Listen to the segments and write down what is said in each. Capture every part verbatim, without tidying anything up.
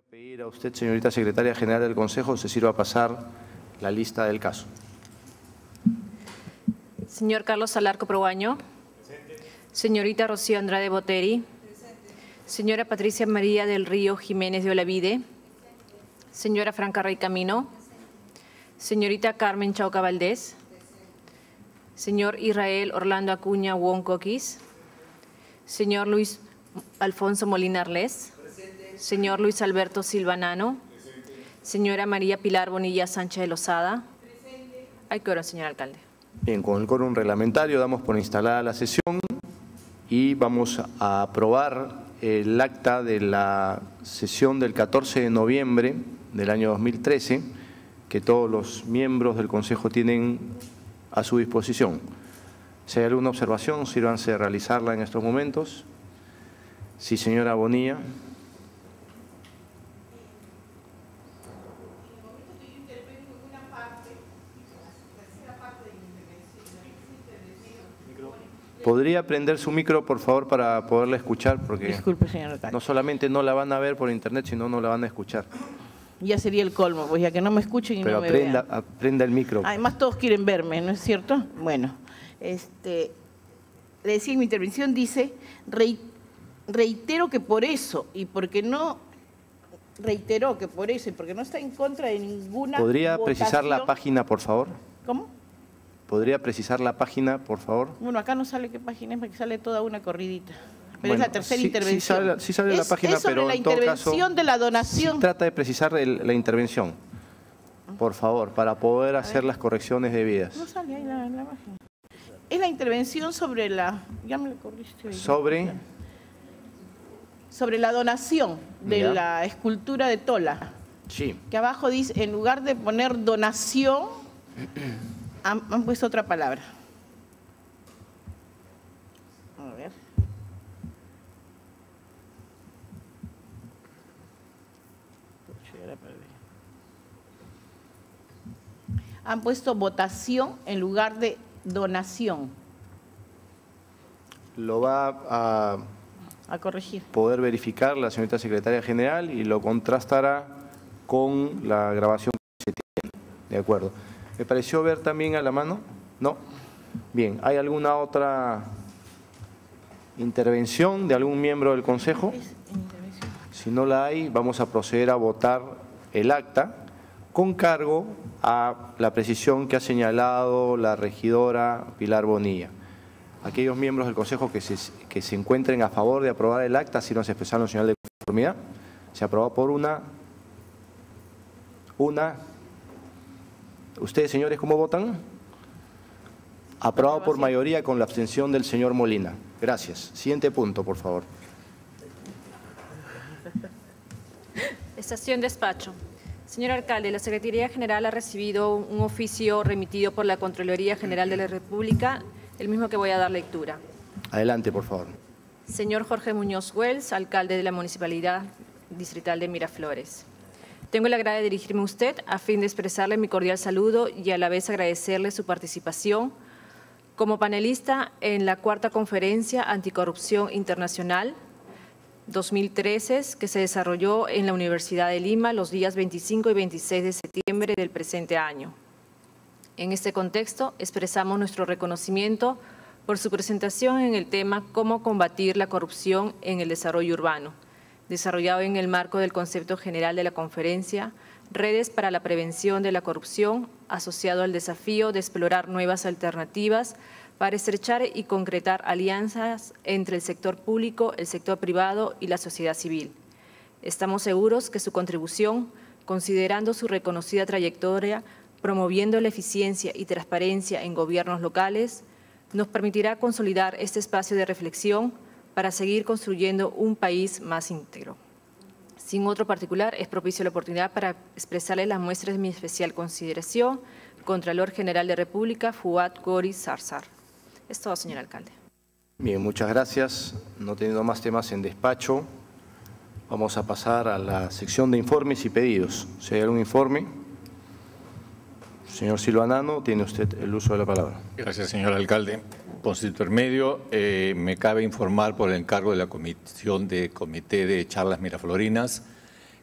Pedir a usted, señorita secretaria general del Consejo, se sirva a pasar la lista del caso. Señor Carlos Alarco Proaño. Presente. Señorita Rocío Andrade Boteri. Presente. Señora Patricia María del Río Jiménez de Olavide. Presente. Señora Franca Rey Camino. Presente. Señorita Carmen Chauca Valdés. Presente. Señor Israel Orlando Acuña Woncoquis. Señor Luis Alfonso Molina Arles. Presente. Señor Luis Alberto Silva Nano. Presente. Señora María Pilar Bonilla Sánchez de Lozada. Presente. Hay quórum, señor alcalde. Bien, con el quórum reglamentario damos por instalada la sesión y vamos a aprobar el acta de la sesión del catorce de noviembre del año dos mil trece, que todos los miembros del Consejo tienen a su disposición. Si hay alguna observación, sírvanse a realizarla en estos momentos. Sí, señora Bonilla. ¿Podría prender su micro, por favor, para poderla escuchar? Porque disculpe, señor alcalde. No solamente no la van a ver por internet, sino no la van a escuchar. Ya sería el colmo, pues ya que no me escuchen y Pero no me aprenda, vean. aprenda el micro. Además, todos quieren verme, ¿no es cierto? Bueno, este, le decía en mi intervención, dice, reitero que por eso, y porque no, reiteró que por eso, y porque no está en contra de ninguna ¿Podría votación. precisar la página, por favor? ¿Cómo? ¿Podría precisar la página, por favor? Bueno, acá no sale qué página es, porque sale toda una corridita. Pero Bueno, es la tercera sí, intervención. Sí sale, sí sale es, la página, es sobre pero la en todo intervención caso, de la donación. Sí trata de precisar el, la intervención, por favor, para poder hacer las correcciones debidas. No sale ahí la, la página. Es la intervención sobre la… Ya me lo corriste hoy. ¿Sobre? Sobre la donación de ¿Ya? La escultura de Tola. Sí. Que abajo dice, en lugar de poner donación, han, han puesto otra palabra. A ver. Han puesto votación en lugar de donación. Lo va a, a corregir. Poder verificar la señorita secretaria general y lo contrastará con la grabación que se tiene. De acuerdo. ¿Me pareció ver también a la mano? No. Bien, ¿hay alguna otra intervención de algún miembro del Consejo? Si no la hay, vamos a proceder a votar el acta con cargo a la precisión que ha señalado la regidora Pilar Bonilla. Aquellos miembros del Consejo que se, que se encuentren a favor de aprobar el acta, si no se expresaron señal de conformidad, se aprobó por una, una. ¿Ustedes, señores, cómo votan? Aprobado por mayoría con la abstención del señor Molina. Gracias. Siguiente punto, por favor. Estación despacho. Señor alcalde, la Secretaría General ha recibido un oficio remitido por la Contraloría General de la República, el mismo que voy a dar lectura. Adelante, por favor. Señor Jorge Muñoz Wells, alcalde de la Municipalidad Distrital de Miraflores. Tengo el agrado de dirigirme a usted a fin de expresarle mi cordial saludo y a la vez agradecerle su participación como panelista en la cuarta Conferencia Anticorrupción Internacional dos mil trece, que se desarrolló en la Universidad de Lima los días veinticinco y veintiséis de septiembre del presente año. En este contexto, expresamos nuestro reconocimiento por su presentación en el tema Cómo combatir la corrupción en el desarrollo urbano, desarrollado en el marco del concepto general de la conferencia Redes para la Prevención de la Corrupción, asociado al desafío de explorar nuevas alternativas para estrechar y concretar alianzas entre el sector público, el sector privado y la sociedad civil. Estamos seguros que su contribución, considerando su reconocida trayectoria, promoviendo la eficiencia y transparencia en gobiernos locales, nos permitirá consolidar este espacio de reflexión para seguir construyendo un país más íntegro. Sin otro particular, es propicio la oportunidad para expresarle las muestras de mi especial consideración, Contralor General de República, Fuad Gori Zarzar. Es todo, señor alcalde. Bien, muchas gracias. No teniendo más temas en despacho, vamos a pasar a la sección de informes y pedidos. Si hay algún informe, señor Silva Nano, tiene usted el uso de la palabra. Gracias, señor alcalde. Por su intermedio, eh, me cabe informar por el encargo de la Comisión de Comité de Charlas Miraflorinas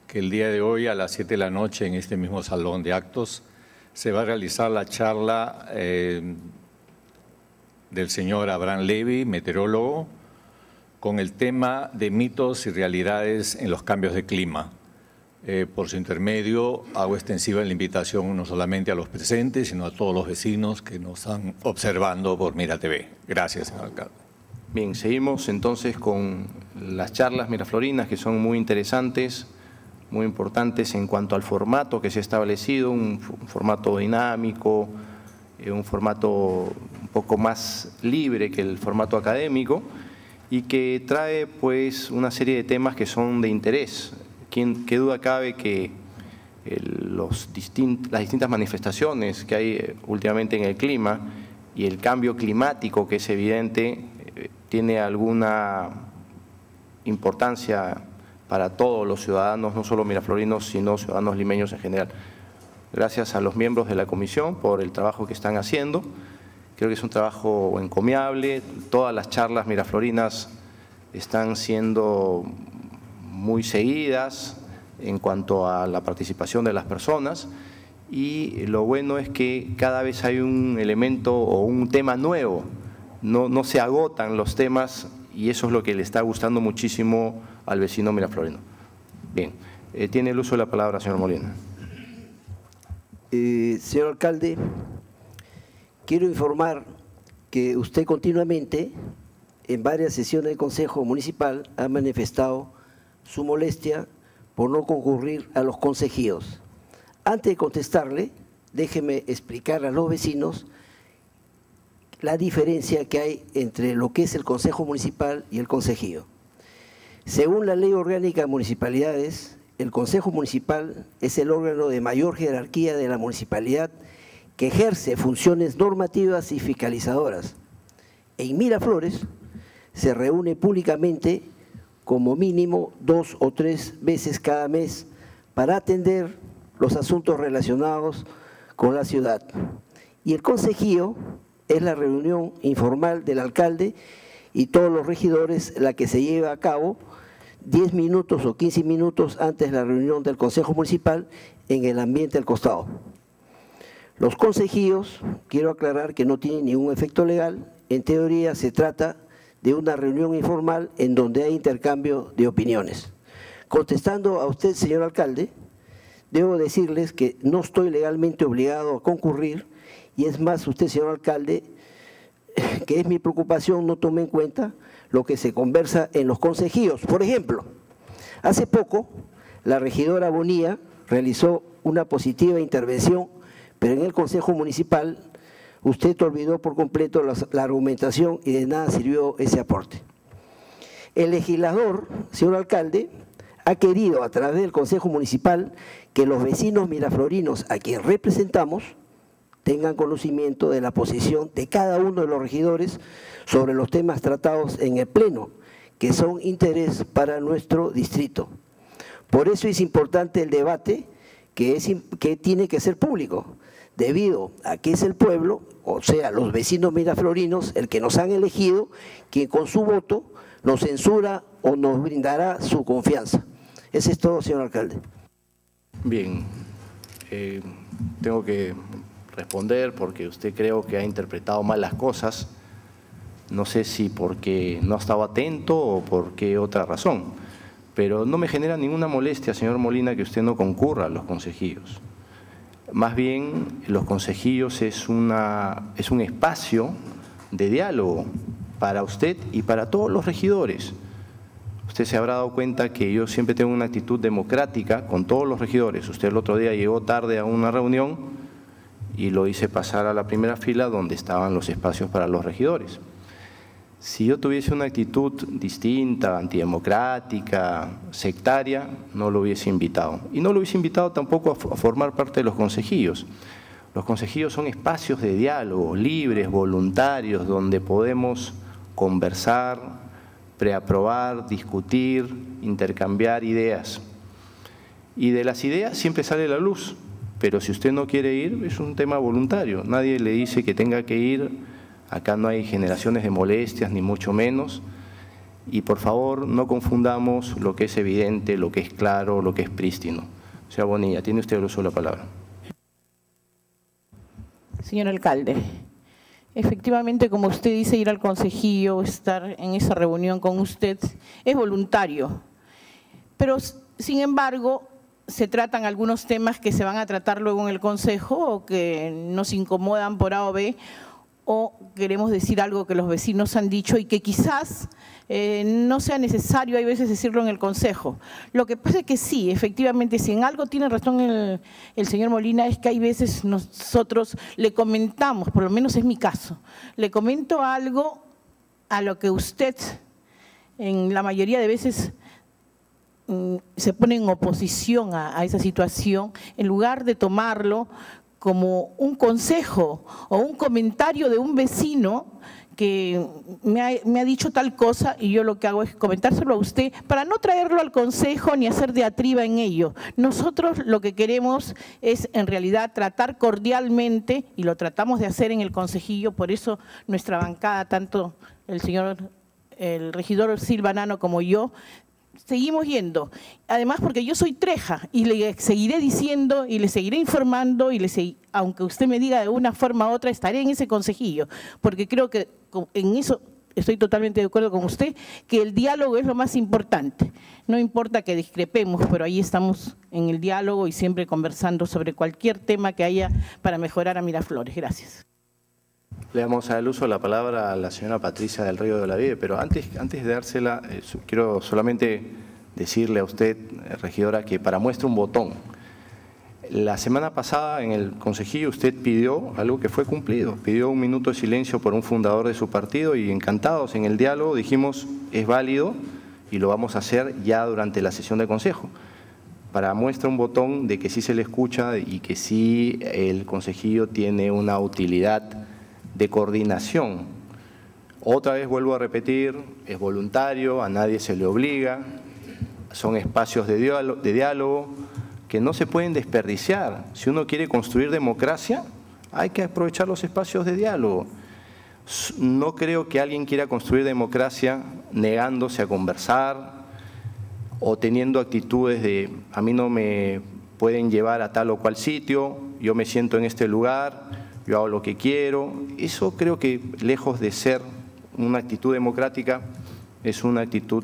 que el día de hoy a las siete de la noche en este mismo salón de actos se va a realizar la charla eh, del señor Abraham Levy, meteorólogo, con el tema de mitos y realidades en los cambios de clima. Eh, por su intermedio, hago extensiva la invitación no solamente a los presentes, sino a todos los vecinos que nos están observando por Mira T V. Gracias, señor alcalde. Bien, seguimos entonces con las charlas miraflorinas, que son muy interesantes, muy importantes en cuanto al formato que se ha establecido, un, un formato dinámico, eh, un formato un poco más libre que el formato académico y que trae pues una serie de temas que son de interés. ¿Quién, qué duda cabe que el, los distint, las distintas manifestaciones que hay últimamente en el clima y el cambio climático que es evidente eh, tiene alguna importancia para todos los ciudadanos, no solo miraflorinos, sino ciudadanos limeños en general. Gracias a los miembros de la comisión por el trabajo que están haciendo. Creo que es un trabajo encomiable. Todas las charlas miraflorinas están siendo muy seguidas en cuanto a la participación de las personas y lo bueno es que cada vez hay un elemento o un tema nuevo. No, no se agotan los temas y eso es lo que le está gustando muchísimo al vecino miraflorino. Bien, eh, tiene el uso de la palabra, señor Molina. Eh, señor alcalde, quiero informar que usted continuamente en varias sesiones del Consejo Municipal ha manifestado su molestia por no concurrir a los consejíos. Antes de contestarle, déjeme explicar a los vecinos la diferencia que hay entre lo que es el Consejo Municipal y el consejío. Según la Ley Orgánica de Municipalidades, el Consejo Municipal es el órgano de mayor jerarquía de la municipalidad que ejerce funciones normativas y fiscalizadoras. En Miraflores se reúne públicamente como mínimo dos o tres veces cada mes para atender los asuntos relacionados con la ciudad. Y el consejío es la reunión informal del alcalde y todos los regidores, la que se lleva a cabo diez minutos o quince minutos antes de la reunión del Consejo Municipal en el ambiente al costado. Los consejíos, quiero aclarar que no tienen ningún efecto legal, en teoría se trata de una reunión informal en donde hay intercambio de opiniones. Contestando a usted, señor alcalde, debo decirles que no estoy legalmente obligado a concurrir y es más, usted, señor alcalde, que es mi preocupación, no tome en cuenta lo que se conversa en los consejíos. Por ejemplo, hace poco la regidora Bonilla realizó una positiva intervención, pero en el Consejo Municipal usted olvidó por completo la, la argumentación y de nada sirvió ese aporte. El legislador, señor alcalde, ha querido a través del Consejo Municipal que los vecinos miraflorinos a quien representamos tengan conocimiento de la posición de cada uno de los regidores sobre los temas tratados en el Pleno, que son interés para nuestro distrito. Por eso es importante el debate que, es, que tiene que ser público, debido a que es el pueblo, o sea, los vecinos miraflorinos, el que nos han elegido, quien con su voto nos censura o nos brindará su confianza. Ese es todo, señor alcalde. Bien, eh, tengo que responder porque usted creo que ha interpretado mal las cosas. No sé si porque no estaba atento o por qué otra razón, pero no me genera ninguna molestia, señor Molina, que usted no concurra a los consejíos. Más bien, los consejíos es, una, es un espacio de diálogo para usted y para todos los regidores. Usted se habrá dado cuenta que yo siempre tengo una actitud democrática con todos los regidores. Usted el otro día llegó tarde a una reunión y lo hice pasar a la primera fila donde estaban los espacios para los regidores. Si yo tuviese una actitud distinta, antidemocrática, sectaria, no lo hubiese invitado. Y no lo hubiese invitado tampoco a formar parte de los consejíos. Los consejíos son espacios de diálogo, libres, voluntarios, donde podemos conversar, preaprobar, discutir, intercambiar ideas. Y de las ideas siempre sale la luz, pero si usted no quiere ir, es un tema voluntario. Nadie le dice que tenga que ir. Acá no hay generaciones de molestias, ni mucho menos. y por favor no confundamos lo que es evidente, lo que es claro, lo que es prístino. Señora Bonilla, tiene usted el uso de la palabra. Señor alcalde, efectivamente, como usted dice, ir al consejillo, estar en esa reunión con usted, es voluntario. Pero, sin embargo, se tratan algunos temas que se van a tratar luego en el consejo o que nos incomodan por A o B, o queremos decir algo que los vecinos han dicho y que quizás eh, no sea necesario, hay veces, decirlo en el consejo. Lo que pasa es que sí, efectivamente, si en algo tiene razón el, el señor Molina, es que hay veces nosotros le comentamos, por lo menos es mi caso, le comento algo a lo que usted, en la mayoría de veces, se pone en oposición a, a esa situación, en lugar de tomarlo como un consejo o un comentario de un vecino que me ha, me ha dicho tal cosa, y yo lo que hago es comentárselo a usted para no traerlo al consejo ni hacer diatriba en ello. Nosotros lo que queremos es en realidad tratar cordialmente, y lo tratamos de hacer en el consejillo, por eso nuestra bancada, tanto el señor, el regidor Silva Nano como yo, seguimos yendo. Además, porque yo soy treja y le seguiré diciendo y le seguiré informando, y le seguiré, aunque usted me diga de una forma u otra, estaré en ese consejillo, porque creo que en eso estoy totalmente de acuerdo con usted, que el diálogo es lo más importante. No importa que discrepemos, pero ahí estamos en el diálogo y siempre conversando sobre cualquier tema que haya para mejorar a Miraflores. Gracias. Le damos al uso de la palabra a la señora Patricia del Río de Olavide, pero antes, antes de dársela, eh, quiero solamente decirle a usted, eh, regidora, que para muestra un botón. La semana pasada en el consejillo usted pidió algo que fue cumplido, pidió un minuto de silencio por un fundador de su partido, y encantados en el diálogo dijimos es válido y lo vamos a hacer ya durante la sesión de consejo. Para muestra un botón de que sí se le escucha y que sí el consejillo tiene una utilidad de coordinación. Otra vez vuelvo a repetir, es voluntario, a nadie se le obliga, son espacios de diálogo, de diálogo que no se pueden desperdiciar. Si uno quiere construir democracia, hay que aprovechar los espacios de diálogo. No creo que alguien quiera construir democracia negándose a conversar o teniendo actitudes de a mí no me pueden llevar a tal o cual sitio, yo me siento en este lugar, yo hago lo que quiero. Eso creo que, lejos de ser una actitud democrática, es una actitud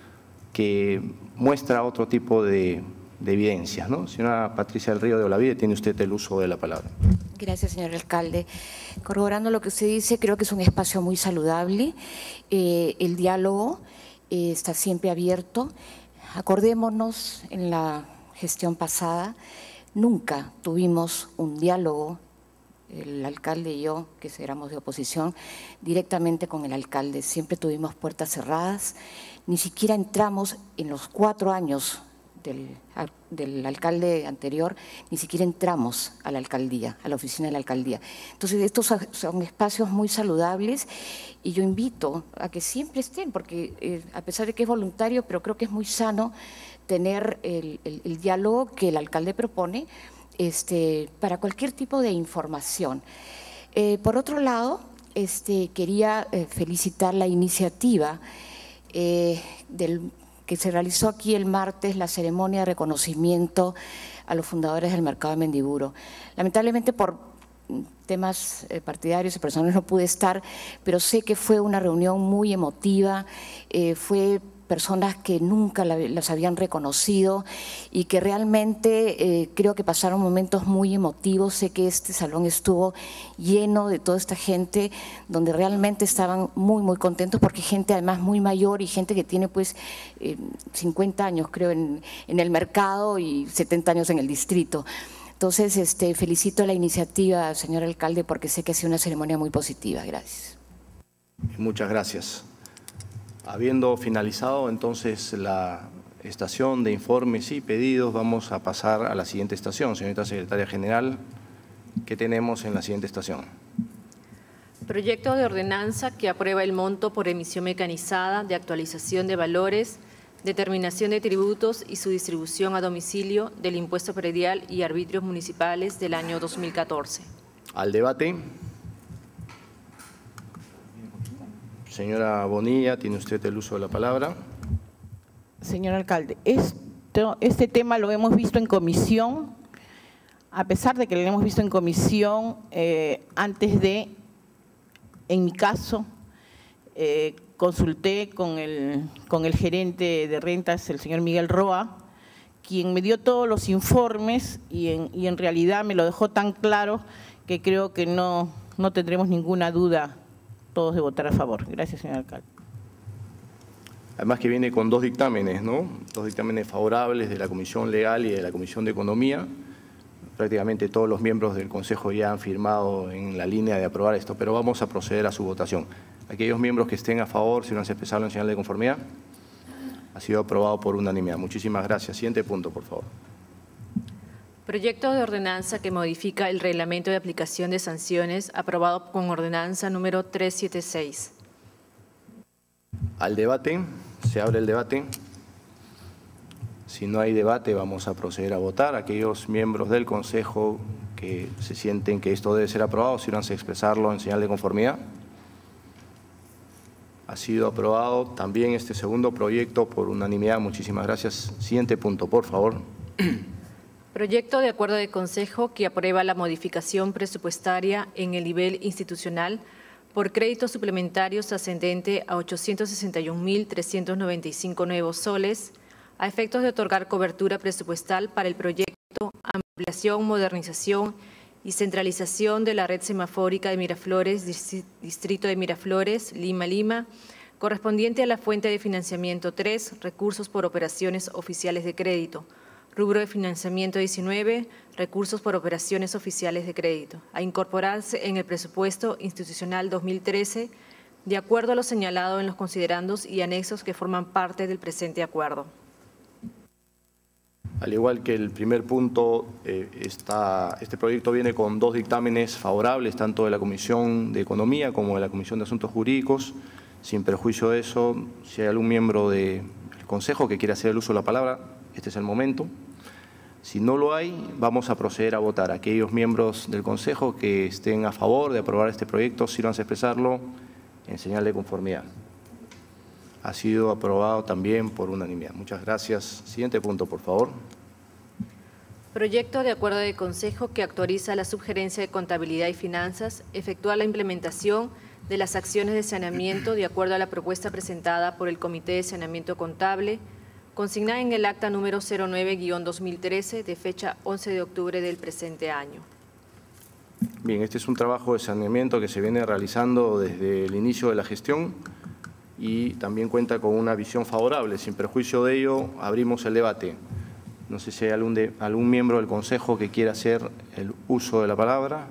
que muestra otro tipo de, de evidencias, ¿no? Señora Patricia del Río de Olavide, tiene usted el uso de la palabra. Gracias, señor alcalde. Corroborando lo que usted dice, creo que es un espacio muy saludable. Eh, el diálogo eh, está siempre abierto. Acordémonos, en la gestión pasada, nunca tuvimos un diálogo, el alcalde y yo, que éramos de oposición, directamente con el alcalde. Siempre tuvimos puertas cerradas, ni siquiera entramos en los cuatro años del, del alcalde anterior, ni siquiera entramos a la alcaldía, a la oficina de la alcaldía. Entonces, estos son espacios muy saludables y yo invito a que siempre estén, porque eh, a pesar de que es voluntario, pero creo que es muy sano tener el, el, el diálogo que el alcalde propone, Este, para cualquier tipo de información. Eh, por otro lado, este, quería eh, felicitar la iniciativa eh, del, que se realizó aquí el martes, la ceremonia de reconocimiento a los fundadores del mercado de Mendiburo. Lamentablemente por temas eh, partidarios y personales no pude estar, pero sé que fue una reunión muy emotiva, eh, fue personas que nunca la, las habían reconocido y que realmente eh, creo que pasaron momentos muy emotivos. Sé que este salón estuvo lleno de toda esta gente, donde realmente estaban muy, muy contentos, porque gente además muy mayor y gente que tiene pues eh, cincuenta años creo en, en el mercado y setenta años en el distrito. Entonces, este, felicito la iniciativa, señor alcalde, porque sé que ha sido una ceremonia muy positiva. Gracias. Muchas gracias. Habiendo finalizado entonces la estación de informes y pedidos, vamos a pasar a la siguiente estación. Señorita Secretaria General, ¿qué tenemos en la siguiente estación? Proyecto de ordenanza que aprueba el monto por emisión mecanizada de actualización de valores, determinación de tributos y su distribución a domicilio del impuesto predial y arbitrios municipales del año dos mil catorce. Al debate. Señora Bonilla, tiene usted el uso de la palabra. Señor alcalde, esto, este tema lo hemos visto en comisión, a pesar de que lo hemos visto en comisión eh, antes de, en mi caso, eh, consulté con el, con el gerente de rentas, el señor Miguel Roa, quien me dio todos los informes y en, y en realidad me lo dejó tan claro que creo que no, no tendremos ninguna duda todos de votar a favor. Gracias, señor alcalde. Además que viene con dos dictámenes, ¿no? Dos dictámenes favorables de la Comisión Legal y de la Comisión de Economía. Prácticamente todos los miembros del Consejo ya han firmado en la línea de aprobar esto, pero vamos a proceder a su votación. Aquellos miembros que estén a favor, si no han expresado en señal de conformidad, ha sido aprobado por unanimidad. Muchísimas gracias. Siguiente punto, por favor. Proyecto de ordenanza que modifica el reglamento de aplicación de sanciones aprobado con ordenanza número trescientos setenta y seis. Al debate, se abre el debate. Si no hay debate, vamos a proceder a votar. Aquellos miembros del Consejo que se sienten que esto debe ser aprobado, sírvanse a expresarlo en señal de conformidad. Ha sido aprobado también este segundo proyecto por unanimidad. Muchísimas gracias. Siguiente punto, por favor. Proyecto de acuerdo de Consejo que aprueba la modificación presupuestaria en el nivel institucional por créditos suplementarios ascendente a ochocientos sesenta y un mil trescientos noventa y cinco nuevos soles a efectos de otorgar cobertura presupuestal para el proyecto Ampliación, Modernización y Centralización de la Red Semafórica de Miraflores, Distrito de Miraflores, Lima, Lima, correspondiente a la fuente de financiamiento tres, recursos por operaciones oficiales de crédito. Rubro de financiamiento diecinueve, recursos por operaciones oficiales de crédito, a incorporarse en el presupuesto institucional dos mil trece, de acuerdo a lo señalado en los considerandos y anexos que forman parte del presente acuerdo. Al igual que el primer punto, eh, esta, este proyecto viene con dos dictámenes favorables, tanto de la Comisión de Economía como de la Comisión de Asuntos Jurídicos. Sin perjuicio de eso, si hay algún miembro del Consejo que quiera hacer el uso de la palabra, este es el momento. Si no lo hay, vamos a proceder a votar. Aquellos miembros del Consejo que estén a favor de aprobar este proyecto, sírvanse a expresarlo en señal de conformidad. Ha sido aprobado también por unanimidad. Muchas gracias. Siguiente punto, por favor. Proyecto de acuerdo de Consejo que actualiza a la Subgerencia de Contabilidad y Finanzas, efectúa la implementación de las acciones de saneamiento de acuerdo a la propuesta presentada por el Comité de Saneamiento Contable, consignada en el acta número cero nueve guión dos mil trece de fecha once de octubre del presente año. Bien, este es un trabajo de saneamiento que se viene realizando desde el inicio de la gestión y también cuenta con una visión favorable. Sin perjuicio de ello, abrimos el debate. No sé si hay algún, de, algún miembro del Consejo que quiera hacer el uso de la palabra.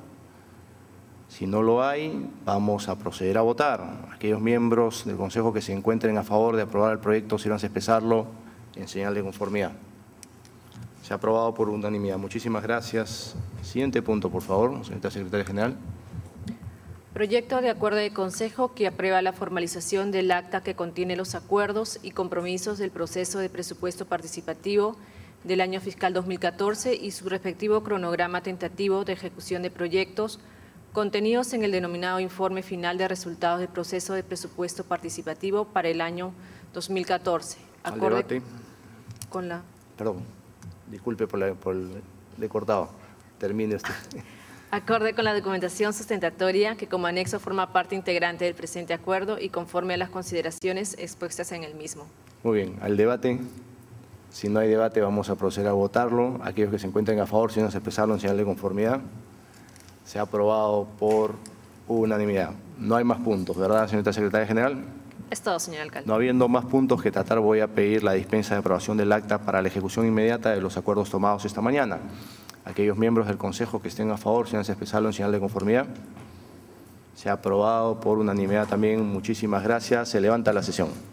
Si no lo hay, vamos a proceder a votar. Aquellos miembros del Consejo que se encuentren a favor de aprobar el proyecto, sírvanse a expresarlo en señal de conformidad. Se ha aprobado por unanimidad. Muchísimas gracias. Siguiente punto, por favor, señora Secretaria General. Proyecto de acuerdo de Consejo que aprueba la formalización del acta que contiene los acuerdos y compromisos del proceso de presupuesto participativo del año fiscal dos mil catorce y su respectivo cronograma tentativo de ejecución de proyectos contenidos en el denominado informe final de resultados del proceso de presupuesto participativo para el año dos mil catorce. Al debate. Con la... Perdón, disculpe por, la, por el de cortado. Termine usted. Acorde con la documentación sustentatoria que como anexo forma parte integrante del presente acuerdo y conforme a las consideraciones expuestas en el mismo. Muy bien, al debate. Si no hay debate, vamos a proceder a votarlo. Aquellos que se encuentren a favor, si no se expresaron en señal de conformidad. Se ha aprobado por unanimidad. No hay más puntos, ¿verdad, señora Secretaria General? Es todo, señor alcalde. No habiendo más puntos que tratar, voy a pedir la dispensa de aprobación del acta para la ejecución inmediata de los acuerdos tomados esta mañana. Aquellos miembros del Consejo que estén a favor, si no se expresaron en señal de conformidad. Se ha aprobado por unanimidad también. Muchísimas gracias. Se levanta la sesión.